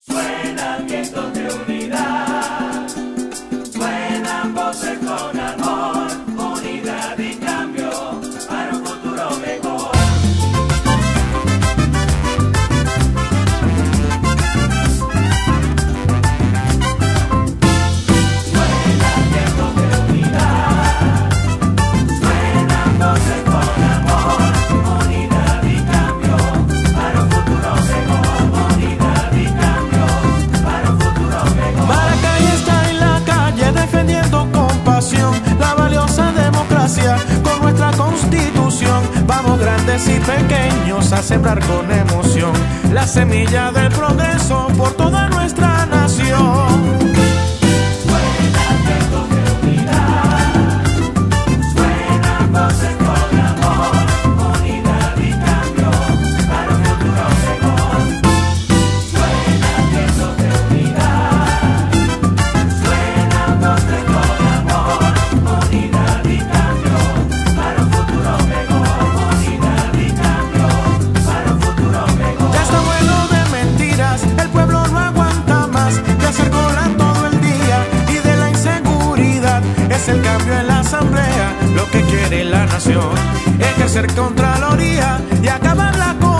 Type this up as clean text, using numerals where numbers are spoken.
Suenan vientos de unidad, suenan voces con amor, unidad y cambio para un futuro mejor. Suenan vientos de unidad, suenan voces con amor, unidad y cambio para un futuro mejor, unidad y cambio para un futuro mejor. Maracay está en la calle defendiendo con pasión la valiosa democracia con nuestra constitución. Vamos grandes y pequeños a sembrar con emoción la semilla del progreso por toda nuestra nación. Suenan vientos de unidad, suenan voces con amor, unidad y cambio para un futuro mejor. Suenan vientos de unidad, suenan voces con amor, unidad y cambio para un futuro mejor, unidad y cambio para un futuro mejor. Ya está bueno de mentiras, el pueblo no aguanta más de hacer cola todo el día y de la inseguridad. Es el cambio en la asamblea, lo que quiere la nación, ejercer contraloría y acabar la corrupción.